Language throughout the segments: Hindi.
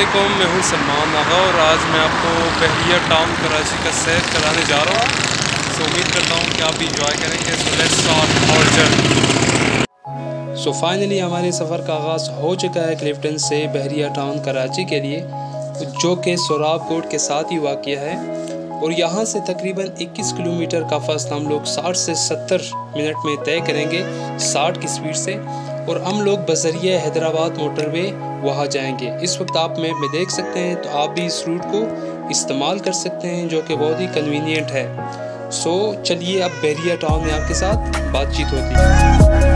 अस्सलामुअलैकुम, मैं हूँ सलमान आगा और आज मैं आपको बहरिया टाउन कराची का सैर कराने जा रहा हूँ। सो उम्मीद करता हूँ कि आप इंजॉय करेंगे। So let's start our journey. So finally हमारे सफ़र का आगाज़ हो चुका है क्लिफ्टन से बहरिया टाउन कराची के लिए, जो कि सोराब कोट के साथ ही वाक़या है। और यहाँ से तकरीबन 21 किलोमीटर का फ़ासला हम लोग 60 से 70 मिनट में तय करेंगे 60 की स्पीड से। और हम लोग बज़रिया हैदराबाद मोटरवे वहाँ जाएंगे। इस वक्त आप मैप में देख सकते हैं, तो आप भी इस रूट को इस्तेमाल कर सकते हैं, जो कि बहुत ही कन्वीनियंट है। सो चलिए अब बहरिया टाउन में आपके साथ बातचीत होती है।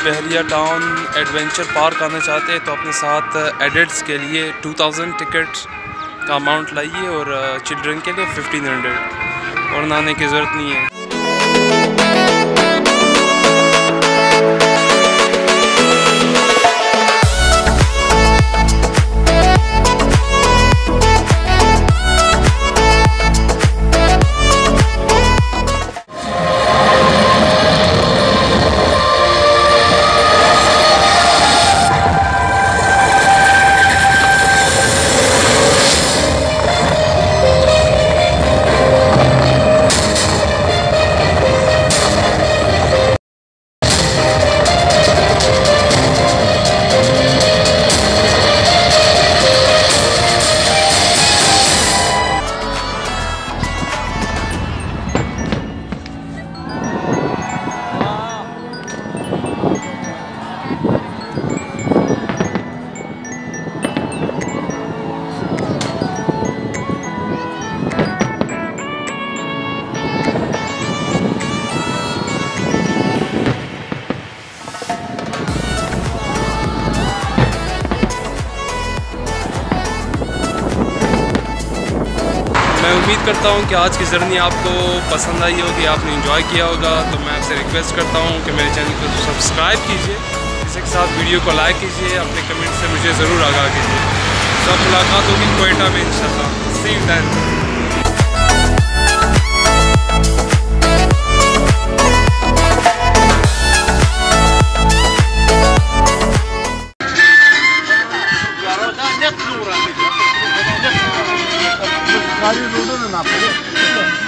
बहरिया टाउन एडवेंचर पार्क आना चाहते हैं तो अपने साथ एडल्ट्स के लिए 2000 टिकट का अमाउंट लाइए और चिल्ड्रन के लिए 1500 और नहाने की ज़रूरत नहीं है। मैं उम्मीद करता हूँ कि आज की जर्नी आपको पसंद आई होगी, आपने एंजॉय किया होगा। तो मैं आपसे रिक्वेस्ट करता हूँ कि मेरे चैनल को सब्सक्राइब कीजिए, इसी के साथ वीडियो को लाइक कीजिए, अपने कमेंट से मुझे ज़रूर आगाह कीजिए। तो अब मुलाकात होगी क्वेटा में इंशाल्लाह। See you then. गाड़ी रोड में ना पड़े।